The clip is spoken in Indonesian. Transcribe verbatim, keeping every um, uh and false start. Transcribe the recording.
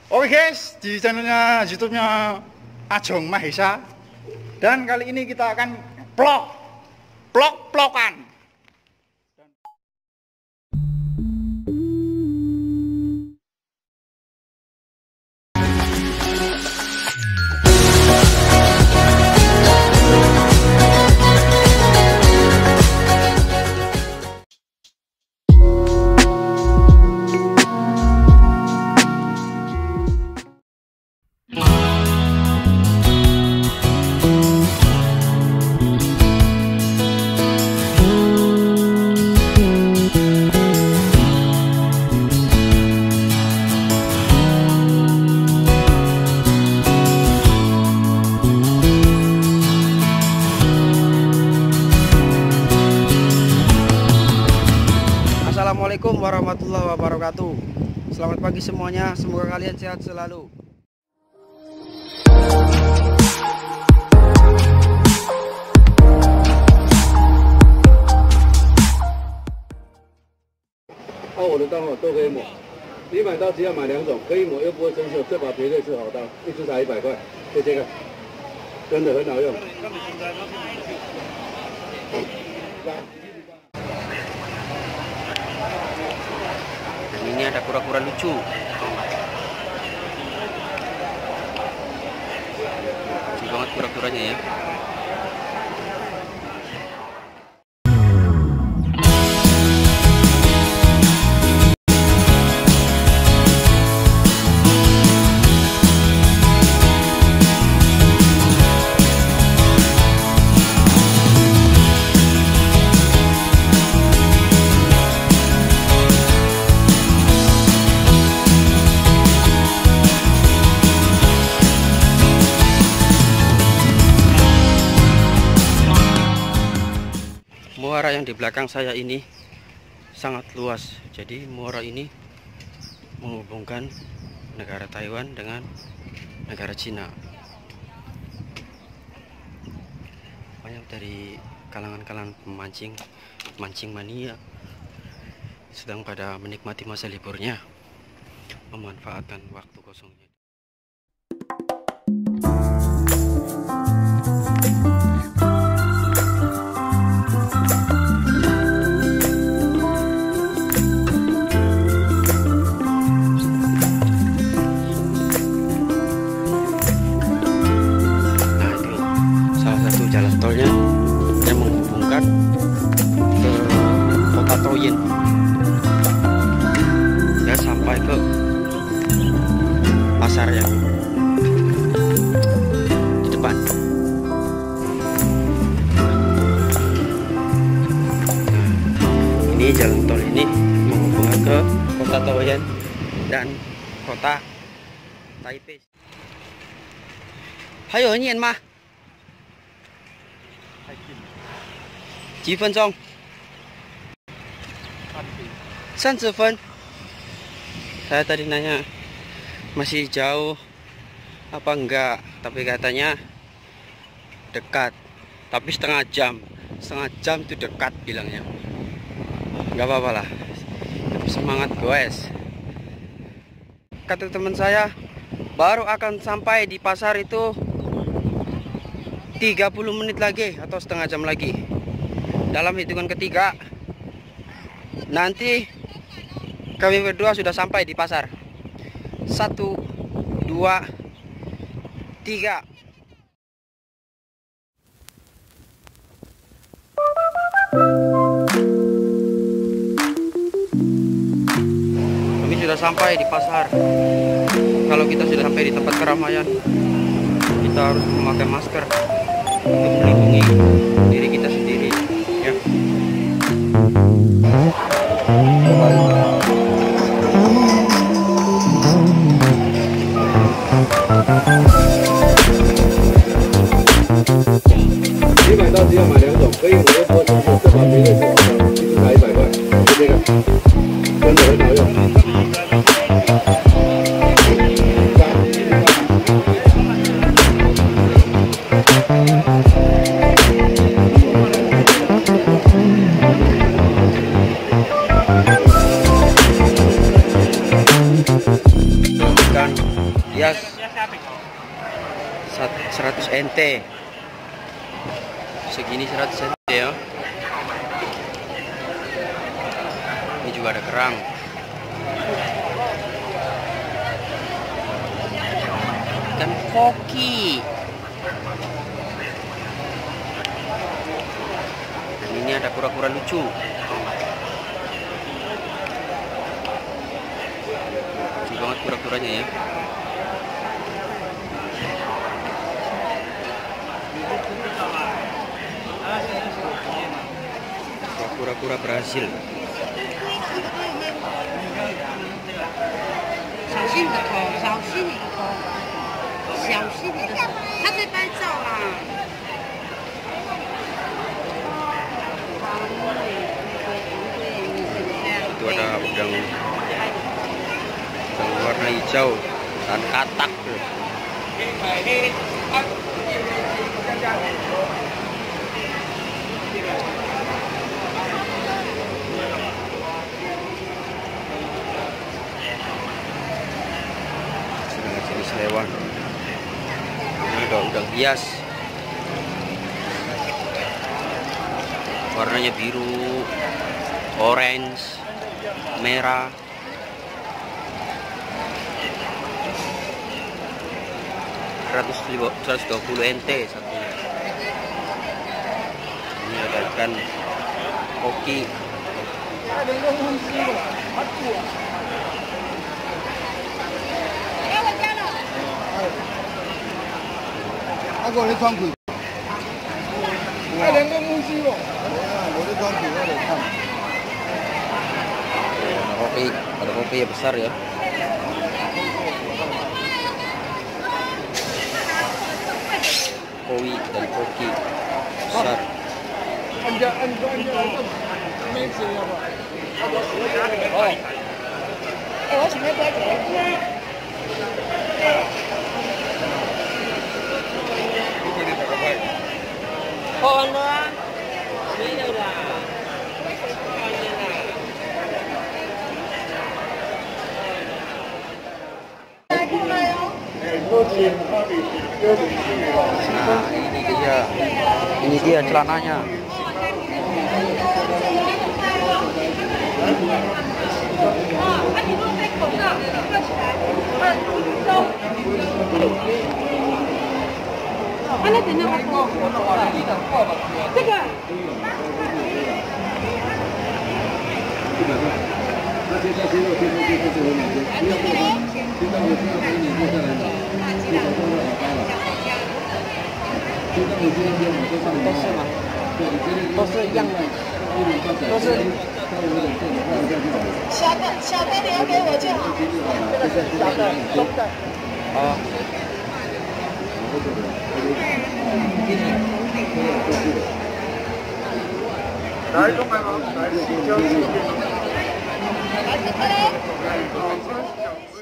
Oke guys, di channelnya YouTube-nya Ajong Mahesa. Dan kali ini kita akan vlog, vlog-vlogan. Assalamualaikum warahmatullahi wabarakatuh. Selamat pagi semuanya, semoga kalian sehat selalu. 哦，我的刀哦都可以抹，你买刀只要买两种，可以抹又不会生锈，这把绝对是好刀，一支才一百块，就这个，真的很好用。 Ini ada kura-kura lucu. Lucu banget kura-kuranya ya. Muara yang di belakang saya ini sangat luas. Jadi muara ini menghubungkan negara Taiwan dengan negara Cina. Banyak dari kalangan-kalangan pemancing, mancing mania sedang pada menikmati masa liburnya, memanfaatkan waktu kosongnya. Jalan tolnya yang menghubungkan ke kota Toyin ya, sampai ke pasar yang di depan. Nah, ini jalan tol ini menghubungkan ke kota Toyin dan kota Taipei. Hayo nian mah? 几分钟？三十分。Saya tadi nanya masih jauh apa enggak, tapi katanya dekat. Tapi setengah jam, setengah jam itu dekat bilangnya. Enggak apa-apa lah. Semangat guys. Kata teman saya baru akan sampai di pasar itu tiga puluh menit lagi atau setengah jam lagi. Dalam hitungan ketiga nanti kami berdua sudah sampai di pasar. Satu, dua, tiga. Kami sudah sampai di pasar. Kalau kita sudah sampai di tempat keramaian, kita harus memakai masker untuk melindungi diri kita sendiri ya. 你买刀只要买两种，可以抹又不会生锈，这把绝对是好刀，一支才一百块，就这个，真的很好用。 Bukan Hias seratus N T. Segini seratus N T ya. Ini juga ada kerang. Ikan koki. Dan ini ada kura-kura lucu. Lucu banget kura-kuranya ya. Kura-kura Brazil. 小心你的头，小心你的头，小心你的头，他在拍照啦。 Itu ada udang, udang warna hijau dan katak. Jenis hewan. Ini ada udang hias. Warnanya biru, orange, merah. seratus dua puluh N T satunya. Ini ada ikan koki. Aku ada tangki. Ada yang musi loh. Ada tangki, ada tangki. Ada koki, ada koki yang besar ya. Koi dan koki besar. Anja, anja, anja. Messi apa? Oh. Eh, 我前面在这里。 好了，没有啦，好了啦。 Nah, ini dia. Ini dia celananya. 小的小的留给我就好。小的中的。 哦。 来，中来吗？来，交四个。 来，这个嘞。